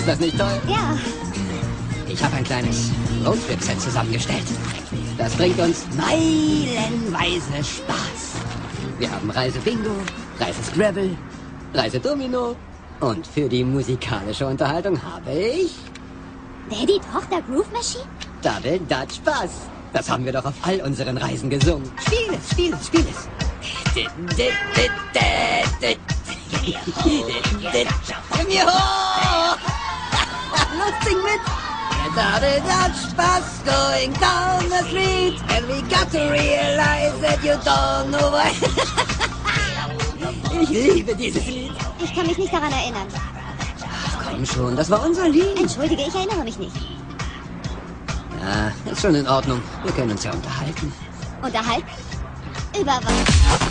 das nicht toll? Ja. Ich habe ein kleines Roadtrip-Set zusammengestellt. Das bringt uns meilenweise Spaß. Wir haben Reise-Bingo, Reise-Scrabble, Reise-Domino und für die musikalische Unterhaltung habe ich... Daddy, Tochter, Groove Machine? Double Dutch Bass. Das haben wir doch auf all unseren Reisen gesungen. Spiel es, spiel es, spiel es. Mir hoch! Los, sing mit! Double Dutch Bass going down the street and we got to realize that you don't know why. Ich liebe dieses Lied. Ich kann mich nicht daran erinnern. Komm schon, das war unser Lied. Entschuldige, ich erinnere mich nicht. Ja, ist schon in Ordnung. Wir können uns ja unterhalten. Unterhalten? Über was?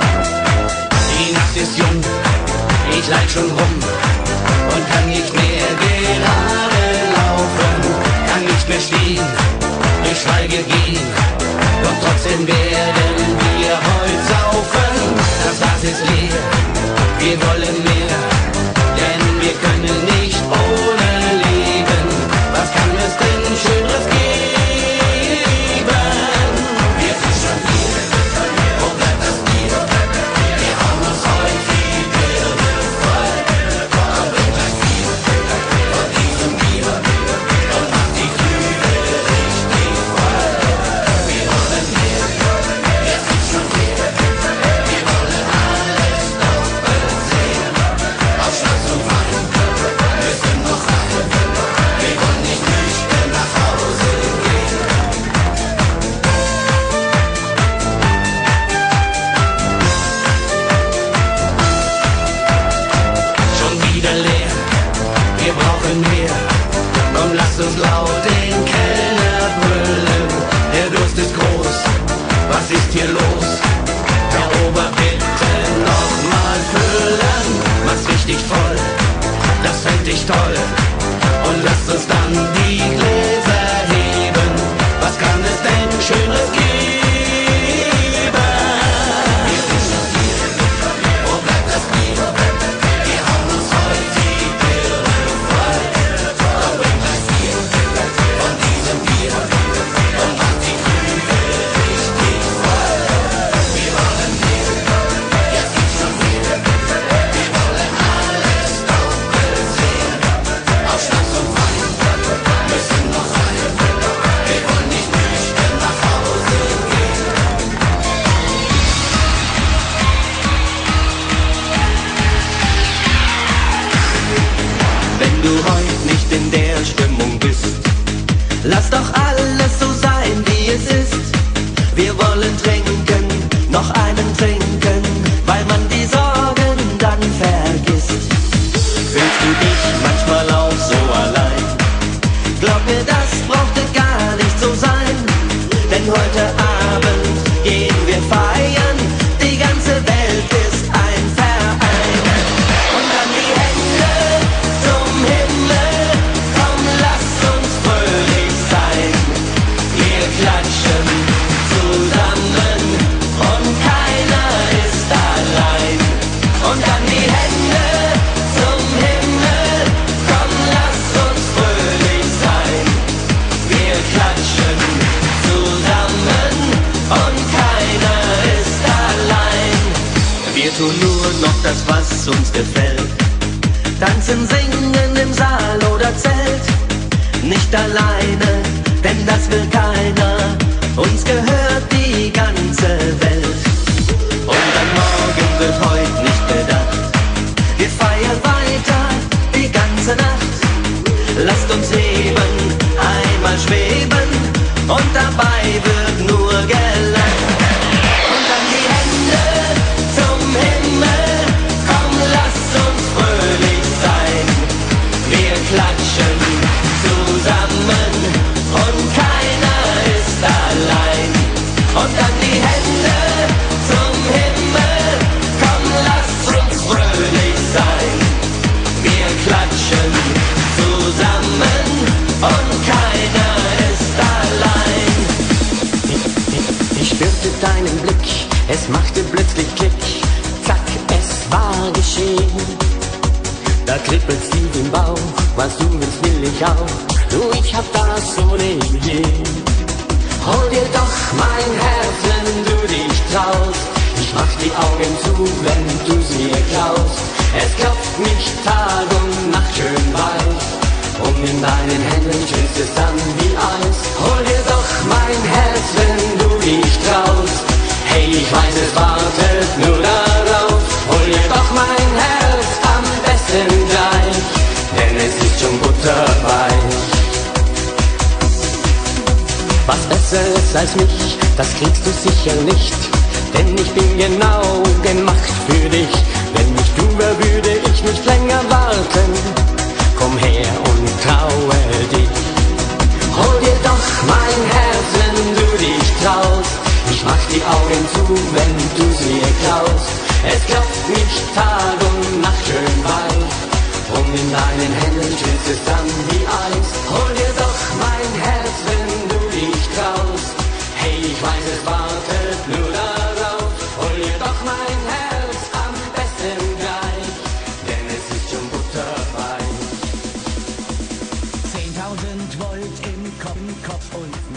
Ich leid schon rum und kann nicht mehr wir gehen, doch trotzdem werden wir heute saufen. Das Glas ist leer, wir wollen mehr, denn wir können nicht ohne leben. Was kann es denn Schöneres geben? Wir sind schon hier, wo bleibt das Bier? Wir haben uns heute die Birne voll. Komm, bring das Bier von diesem Bier und mach die Flügel richtig voll. Wir wollen mehr, wir sind schon hier. Wir wollen alles doppelt sehen. Aus Schnaps und Wein müssen noch rein. Wir wollen nicht nüchtern nach Hause gehen. Schon wieder leer, wir brauchen mehr. Komm, lasst uns laut den Kellner brüllen. Der Durst ist groß, was ist hier los? Herr Ober, bitte noch mal füllen. Mach's richtig voll, das fänd ich toll. Und lasst uns dann die Gläser heben. Was kann es denn Schöneres geben? Wir sind schon hier, wo bleibt das Bier? Wir haben uns heute die Birne voll. Komm, bring das Bier von diesem Bier und mach die Flügel richtig voll. Wir wollen mehr, jetzt gibt's schon mehr. Wir wollen alles doppelt sehen. Aus Schnaps und Wein müssen noch rein. Wir wollen nicht nüchtern nach Hause gehen. Wenn du heute nicht in der Stimmung bist, lass doch alles so sein, wie es ist. Wir wollen trinken, noch einen trinken, weil man die Sorgen dann vergisst. Fühlst du dich manchmal auch so allein? Glaub mir, das brauchte gar nicht so sein, denn heute Abend gehen wir feiern. Die ganze Welt ist ein Verein. Und dann die Hände zum Himmel, komm, lass uns fröhlich sein. Wir klatschen zusammen und keiner ist allein. Und dann die Hände zum Himmel, komm, lass uns fröhlich sein. Wir klatschen zusammen und keiner ist allein. Wir tun nur noch das, was uns gefällt. Tanzen, singen im Saal oder Zelt. Nicht alleine, denn das will keiner. Uns gehört die ganze Welt. Und an morgen wird heute nicht gedacht. Wir feiern weiter die ganze Nacht. Lasst uns leben, einmal schweben und dabei wird nur gelacht. Und dann die Hände zum Himmel, komm, lass uns fröhlich sein. Wir klatschen zusammen und keiner ist allein. Und dann die Hände zum Himmel, komm, lass uns fröhlich sein. Wir klatschen zusammen und keiner ist allein. Ich spürte deinen Blick, es machte plötzlich Klick. Zack, es war geschehen. Da kribbelt's tief im Bauch, was du willst, will ich auch. Du, ich hab das ohnehin. Hol dir doch mein Herz, wenn du dich traust. Ich mach die Augen zu, wenn du sie mir klaust. Es klopft mich Tag und Nacht schön weich. Und in deinen Händen schmilzt es dann wie Eis. Hol dir doch mein Herz, wenn du dich traust. Hey, ich weiß, es wartet nur darauf. Hol dir doch mein Herz, am besten gleich, denn es ist schon butterweich. Was Besseres als mich, das kriegst du sicher nicht, denn ich bin genau gemacht für dich. Wenn ich du wär, würde ich nicht länger warten. Komm her und traue dich. Hol dir doch mein Herz, wenn du dich traust. Ich mach die Augen zu, wenn du sie mir klaust. Es klopft mich Tag und Nacht schön weich. Und in deinen Händen schmilzt es dann wie Eis. Hol dir doch mein Herz, wenn du dich traust. weiß, es wartet nur darauf. Hol dir doch mein Herz am besten gleich, denn es ist schon butterweich. 10.000 Volt im Kopf und